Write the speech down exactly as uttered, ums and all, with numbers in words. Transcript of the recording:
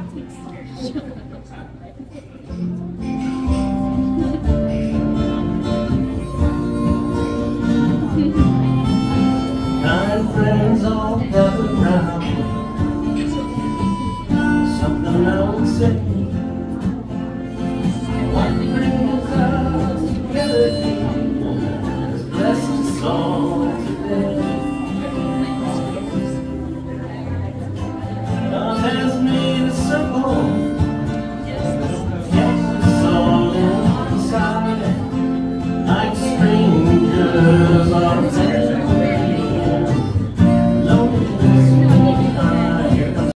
Kind friends all gathered round, something I would say. What brings us together is blessed song.